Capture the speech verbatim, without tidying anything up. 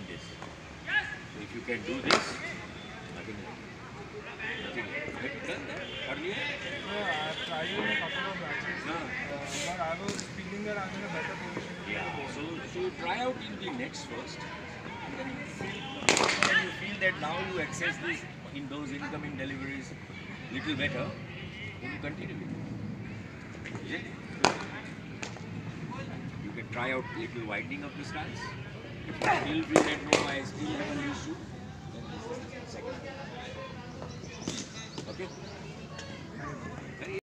this. So if you can do this, nothing like nothing like Have you done that earlier? Yeah, I've tried in a couple of matches, No. uh, but I was feeling that I'm in a better position to Yeah. play the So, ball. so you try out in the nets first. And then you feel, when you feel that now you access this in those incoming deliveries little better, then you continue with it. Is it? You can try out little widening of the stance. If you still feel that no, I still have an issue, then this is the second. Okay?